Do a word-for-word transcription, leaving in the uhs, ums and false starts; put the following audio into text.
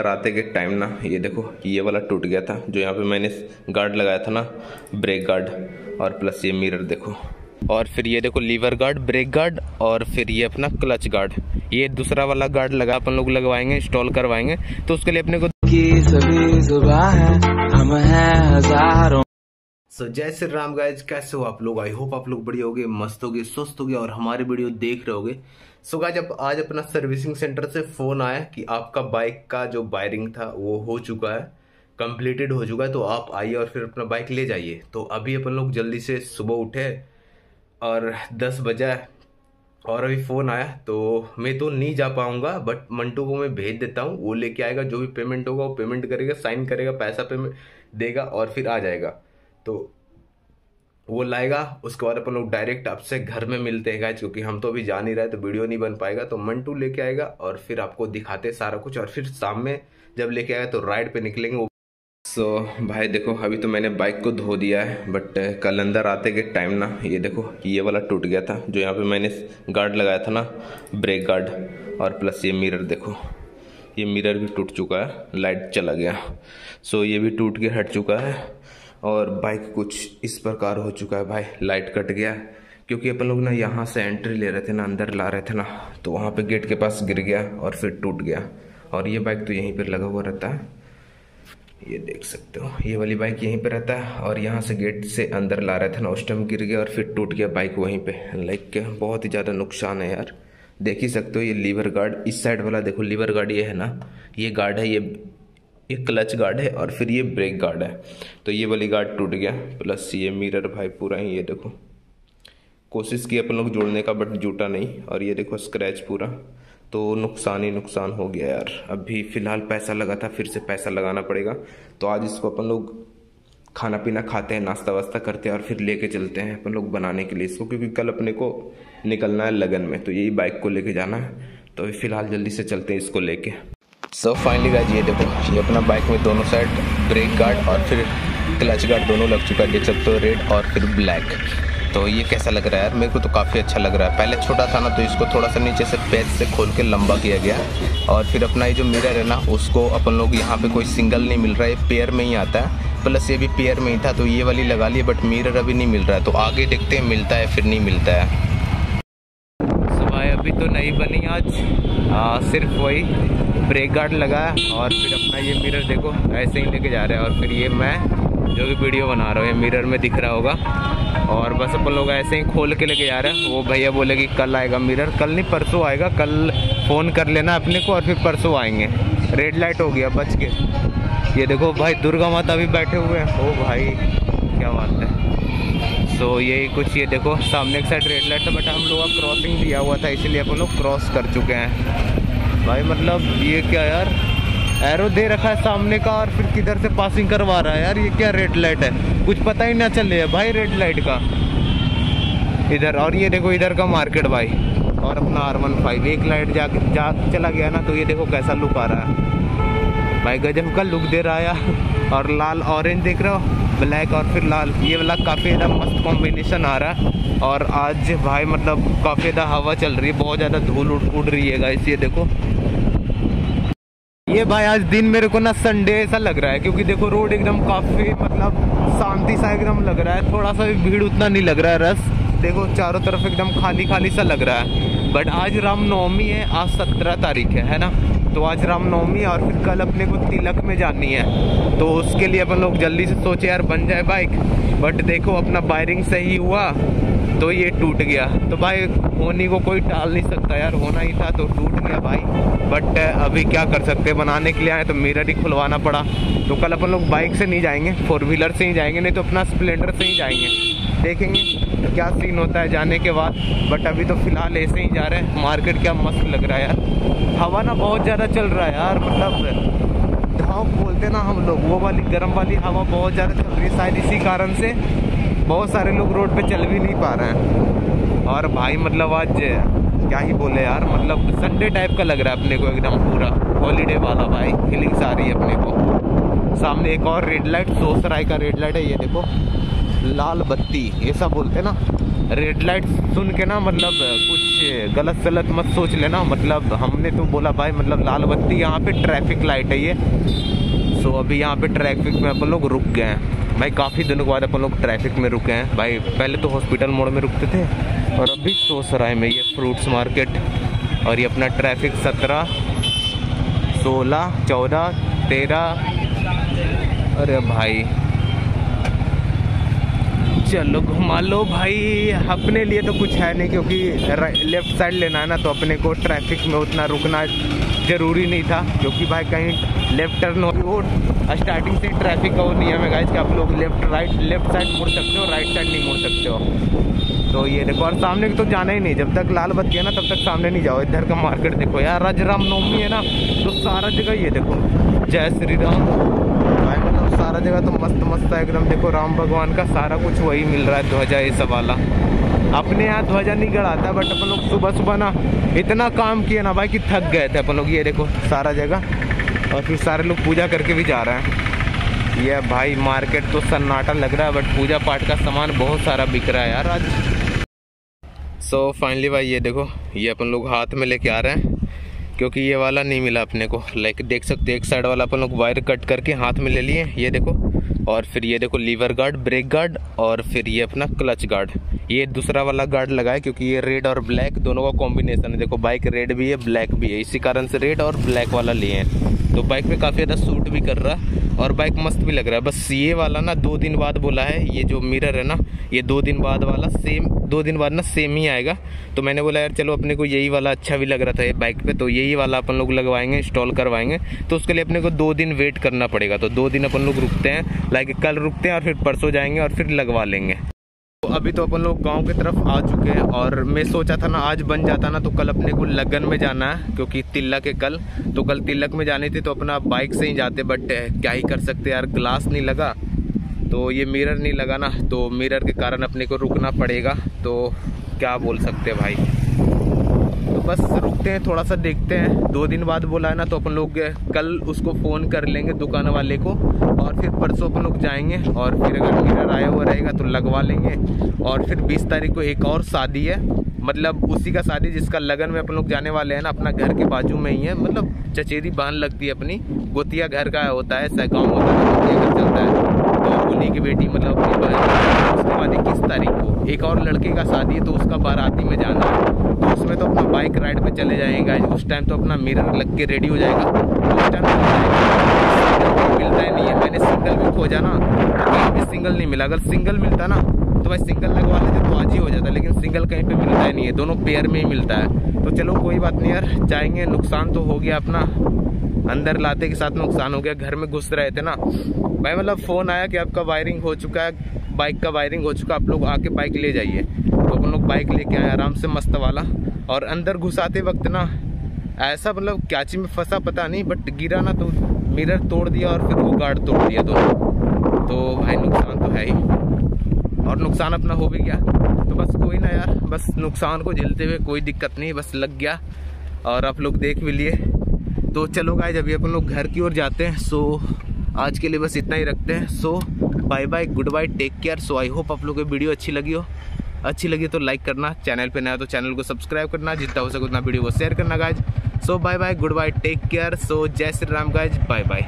आते के टाइम ना ये देखो ये वाला टूट गया था, जो यहाँ पे मैंने गार्ड लगाया था ना, ब्रेक गार्ड, और प्लस ये मिरर देखो, और फिर ये देखो लीवर गार्ड, ब्रेक गार्ड, और फिर ये अपना क्लच गार्ड। ये दूसरा वाला गार्ड लगा अपन लोग लगवाएंगे, इंस्टॉल करवाएंगे, तो उसके लिए अपने को सभी सुबह है, हम हैं हजारों। सो जय श्री राम गाइज, कैसे हो आप लोग? आई होप आप लोग बढ़िया होगे, मस्त होगे, स्वस्थ होगे और हमारी वीडियो देख रहे होगे। सो गाइज अब आज अपना सर्विसिंग सेंटर से फोन आया कि आपका बाइक का जो वायरिंग था वो हो चुका है, कंप्लीटेड हो चुका है, तो आप आइए और फिर अपना बाइक ले जाइए। तो अभी अपन लोग जल्दी से सुबह उठे और दस बजा और अभी फ़ोन आया, तो मैं तो नहीं जा पाऊंगा, बट मंटू को मैं भेज देता हूँ, वो लेके आएगा, जो भी पेमेंट होगा वो पेमेंट करेगा, साइन करेगा, पैसा पेमेंट देगा और फिर आ जाएगा। तो वो लाएगा, उसके बाद अपन लोग डायरेक्ट आपसे घर में मिलते हैं गाइस, क्योंकि हम तो अभी जा नहीं रहे तो वीडियो नहीं बन पाएगा। तो मंटू लेके आएगा और फिर आपको दिखाते सारा कुछ, और फिर शाम में जब लेके आएगा तो राइड पे निकलेंगे। सो so, भाई देखो अभी तो मैंने बाइक को धो दिया है, बट कल अंदर आते के टाइम ना ये देखो ये वाला टूट गया था, जो यहाँ पे मैंने गार्ड लगाया था ना, ब्रेक गार्ड, और प्लस ये मिरर देखो, ये मिरर भी टूट चुका है, लाइट चला गया। सो so, ये भी टूट के हट चुका है और बाइक कुछ इस प्रकार हो चुका है भाई, लाइट कट गया क्योंकि अपन लोग ना यहाँ से एंट्री ले रहे थे ना, अंदर ला रहे थे ना, तो वहाँ पे गेट के पास गिर गया और फिर टूट गया। और ये बाइक तो यहीं पर लगा हुआ रहता है, ये देख सकते हो, ये वाली बाइक यहीं पे रहता है, और यहाँ से गेट से अंदर ला रहे थे ना, उस टाइम गिर गया और फिर टूट गया बाइक वहीं पे। लाइक बहुत ही ज़्यादा नुकसान है यार, देख ही सकते हो। ये लीवर गार्ड इस साइड वाला देखो, लीवर गार्ड ये है ना, ये गार्ड है, ये ये क्लच गार्ड है, और फिर ये ब्रेक गार्ड है। तो ये वाली गार्ड टूट गया, प्लस ये मिरर भाई पूरा ही, ये देखो कोशिश की अपन लोग जोड़ने का बट जुटा नहीं, और ये देखो स्क्रैच पूरा, तो नुकसान ही नुकसान हो गया यार। अभी फ़िलहाल पैसा लगा था, फिर से पैसा लगाना पड़ेगा। तो आज इसको अपन लोग खाना पीना खाते हैं, नाश्ता वास्ता करते हैं और फिर लेके चलते हैं अपन लोग बनाने के लिए इसको, क्योंकि कल अपने को निकलना है लगन में, तो यही बाइक को लेके जाना है। तो अभी फ़िलहाल जल्दी से चलते हैं इसको लेके। सो फाइनली गाइस ये देखो, ये अपना बाइक में दोनों साइड ब्रेक गार्ड और फिर क्लच गार्ड दोनों लग चुका है, देख सकते हो, रेड और फिर ब्लैक। तो ये कैसा लग रहा है यार? मेरे को तो काफ़ी अच्छा लग रहा है। पहले छोटा था ना, तो इसको थोड़ा सा नीचे से पेच से खोल के लंबा किया गया, और फिर अपना ये जो मिरर है ना, उसको अपन लोग यहाँ पे कोई सिंगल नहीं मिल रहा है, पेयर में ही आता है, प्लस ये भी पेयर में ही था, तो ये वाली लगा ली, बट मिरर अभी नहीं मिल रहा है। तो आगे देखते हैं मिलता है फिर नहीं मिलता है। सुबह अभी तो नहीं बनी आज, आ, सिर्फ वही ब्रेक गार्ड लगा है, और फिर अपना ये मिरर देखो ऐसे ही लेके जा रहे हैं, और फिर ये मैं जो भी वीडियो बना रहा हूँ मिरर में दिख रहा होगा, और बस अपन लोग ऐसे ही खोल के लेके जा रहे हैं। वो भैया बोले कि कल आएगा मिरर, कल नहीं परसों आएगा, कल फ़ोन कर लेना अपने को और फिर परसों आएंगे। रेड लाइट हो गया बच के, ये देखो भाई दुर्गा माता भी बैठे हुए हैं, ओ भाई क्या बात है। सो यही कुछ, ये देखो सामने एक साइड रेड लाइट था, बट हम लोग का क्रॉसिंग दिया हुआ था, इसीलिए अपन लोग क्रॉस कर चुके हैं भाई। मतलब ये क्या यार, एरो दे रखा है सामने का और फिर किधर से पासिंग करवा रहा है यार, ये क्या रेड लाइट है, कुछ पता ही ना चले भाई रेड लाइट का इधर। और ये देखो इधर का मार्केट भाई, और अपना आर वन फाइव एक लाइट जा जा चला गया ना, तो ये देखो कैसा लुक आ रहा है भाई, गजब का लुक दे रहा है यार। और लाल ऑरेंज देख रहे हो, ब्लैक और फिर लाल, ये वाला काफ़ी ज़्यादा मस्त कॉम्बिनेशन आ रहा है। और आज भाई मतलब काफ़ी ज़्यादा हवा चल रही है, बहुत ज़्यादा धूल उड़ रही है गाइस, ये देखो। ये भाई आज दिन मेरे को ना संडे ऐसा लग रहा है, क्योंकि देखो रोड एकदम काफ़ी मतलब शांति सा एकदम लग रहा है, थोड़ा सा भी भीड़ उतना नहीं लग रहा है, रस देखो चारों तरफ एकदम खाली खाली सा लग रहा है। बट आज रामनवमी है, आज सत्रह तारीख है है ना, तो आज रामनवमी है, और फिर कल अपने को तिलक में जानी है, तो उसके लिए अपन लोग जल्दी से सोचे यार बन जाए बाइक, बट देखो अपना वायरिंग सही हुआ तो ये टूट गया। तो भाई होने को कोई टाल नहीं सकता यार, होना ही था तो टूट गया भाई, बट अभी क्या कर सकते हैं, बनाने के लिए आए तो मिरर ही खुलवाना पड़ा। तो कल अपन लोग बाइक से नहीं जाएंगे, फोर व्हीलर से ही जाएंगे, नहीं तो अपना स्प्लेंडर से ही जाएंगे, देखेंगे क्या सीन होता है जाने के बाद। बट अभी तो फिलहाल ऐसे ही जा रहे हैं। मार्केट क्या मस्त लग रहा है यार, हवा ना बहुत ज़्यादा चल रहा है यार, मतलब धाव बोलते ना हम लोग, वो वाली गर्म वाली हवा बहुत ज़्यादा चल रही है, शायद इसी कारण से बहुत सारे लोग रोड पे चल भी नहीं पा रहे हैं। और भाई मतलब आज क्या ही बोले यार, मतलब संडे टाइप का लग रहा है अपने को, एकदम पूरा हॉलीडे वाला भाई फीलिंग्स आ रही है अपने को। सामने एक और रेड लाइट, सोसराय का रेड लाइट है, ये देखो लाल बत्ती ऐसा बोलते ना, रेड लाइट सुन के ना मतलब कुछ गलत सलत मत सोच लेना। मतलब हमने तो बोला भाई मतलब लाल बत्ती यहाँ पे ट्रैफिक लाइट है ये। सो अभी यहाँ पे ट्रैफिक में अपन लोग रुक गए हैं भाई। काफ़ी दिनों के बाद अपन लोग ट्रैफिक में रुके हैं भाई। पहले तो हॉस्पिटल मोड़ में रुकते थे और अभी सोसराय में ये फ्रूट्स मार्केट। और ये अपना ट्रैफिक सत्रह सोलह चौदह तेरह। अरे भाई चलो घुमा लो भाई। अपने लिए तो कुछ है नहीं क्योंकि लेफ्ट साइड लेना है ना, तो अपने को ट्रैफिक में उतना रुकना ज़रूरी नहीं था। क्योंकि भाई कहीं लेफ्ट टर्न हो, वो स्टार्टिंग से ट्रैफिक का वो नियम है गाइस कि आप लोग लेफ्ट राइट लेफ्ट साइड मुड़ सकते हो, राइट साइड नहीं मुड़ सकते हो। तो ये देखो, और सामने की तो जाना ही नहीं। जब तक लाल बत्ती है ना तब तक सामने नहीं जाओ। इधर का मार्केट देखो यार, आज रामनवमी है ना तो सारा जगह ये देखो जय श्री राम भाई। मतलब सारा जगह तो मस्त मस्त है एकदम। देखो राम भगवान का सारा कुछ वही मिल रहा है, ध्वजा ये सब वाला। अपने यहाँ ध्वजा नहीं गड़ाता, बट अपन लोग सुबह सुबह ना इतना काम किए ना भाई कि थक गए थे अपन लोग। ये देखो सारा जगह, और फिर सारे लोग पूजा करके भी जा रहे हैं। ये भाई मार्केट तो सन्नाटा लग रहा है, बट पूजा पाठ का सामान बहुत सारा बिक रहा है यार आज। सो फाइनली भाई ये देखो, ये अपन लोग हाथ में लेके आ रहे हैं क्योंकि ये वाला नहीं मिला अपने को। लाइक देख सकते हैं एक साइड वाला अपन लोग वायर कट करके हाथ में ले लिए, ये देखो। और फिर ये देखो लीवर गार्ड, ब्रेक गार्ड, और फिर ये अपना क्लच गार्ड। ये दूसरा वाला गार्ड लगाए क्योंकि ये रेड और ब्लैक दोनों का कॉम्बिनेशन है। देखो बाइक रेड भी है ब्लैक भी है, इसी कारण से रेड और ब्लैक वाला लिए हैं। तो बाइक पे काफ़ी ज़्यादा सूट भी कर रहा है और बाइक मस्त भी लग रहा है। बस ये वाला ना दो दिन बाद बोला है, ये जो मिरर है ना ये दो दिन बाद वाला सेम दो दिन बाद ना सेम ही आएगा। तो मैंने बोला यार चलो अपने को यही वाला अच्छा भी लग रहा था ये बाइक पे, तो यही वाला अपन लोग लगवाएंगे, इंस्टॉल करवाएंगे। तो उसके लिए अपने को दो दिन वेट करना पड़ेगा। तो दो दिन अपन लोग रुकते हैं, लाइक कल रुकते हैं और फिर परसों जाएंगे और फिर लगवा लेंगे। तो अभी तो अपन लोग गांव की तरफ आ चुके हैं और मैं सोचा था ना आज बन जाता ना तो कल अपने को लगन में जाना है क्योंकि तिलक है कल। तो कल तिलक में जानी थी तो अपना बाइक से ही जाते, बट क्या ही कर सकते यार, ग्लास नहीं लगा तो ये मिरर नहीं लगा ना, तो मिरर के कारण अपने को रुकना पड़ेगा। तो क्या बोल सकते भाई, तो बस रुकते हैं, थोड़ा सा देखते हैं। दो दिन बाद बोला है ना तो अपन लोग कल उसको फ़ोन कर लेंगे दुकान वाले को और फिर परसों अपन लोग जाएंगे और फिर अगर मिरर आया हुआ रहेगा तो लगवा लेंगे। और फिर बीस तारीख को एक और शादी है, मतलब उसी का शादी जिसका लगन में अपन लोग जाने वाले हैं ना, अपना घर के बाजू में ही है। मतलब चचेरी बहन लगती है अपनी, गोतिया घर का होता है, ऐसा गाँव होता है, गोतिया घर चलता है। तो उन्हीं की बेटी मतलब अपनी बहन। उसके बाद इक्कीस तारीख को एक और लड़के का शादी है तो उसका बाराती में जाना है। तो उसमें तो अपना बाइक राइड पे चले जाएंगे। उस टाइम तो अपना मिरर लग के रेडी हो जाएगा। तो उस टाइम मिलता ही नहीं है। मैंने सिंगल भी खोजा ना तो कहीं भी सिंगल नहीं मिला। अगर सिंगल मिलता ना तो भाई सिंगल लगवा लेते तो आज ही हो जाता, लेकिन सिंगल कहीं पे मिलता ही नहीं है, दोनों पेयर में ही मिलता है। तो चलो कोई बात नहीं यार, जाएंगे। नुकसान तो हो गया अपना, अंदर लाते के साथ नुकसान हो गया। घर में घुस रहे थे ना भाई, मतलब फ़ोन आया कि आपका वायरिंग हो चुका है, बाइक का वायरिंग हो चुका, आप लोग आके बाइक ले जाइए। तो अपन लोग बाइक लेके आए आराम से मस्त वाला। और अंदर घुसाते वक्त ना ऐसा मतलब क्या चीज़ में फंसा पता नहीं, बट गिरा ना तो मिरर तोड़ दिया और फिर वो गार्ड तोड़ दिया दोनों। तो भाई नुकसान तो है ही, और नुकसान अपना हो भी गया। तो बस कोई ना यार, बस नुकसान को झेलते हुए कोई दिक्कत नहीं, बस लग गया और आप लोग देख भी लिए। तो चलो गाइस अभी अपन लोग घर की ओर जाते हैं। सो आज के लिए बस इतना ही रखते हैं। So bye bye, goodbye, take care. So I hope आप लोगों को वीडियो अच्छी लगी हो। अच्छी लगी तो लाइक करना, चैनल पे नया तो चैनल को सब्सक्राइब करना, जितना हो सके उतना वीडियो को शेयर करना guys. So bye bye, goodbye, take care. So जय Shri Ram guys, bye bye.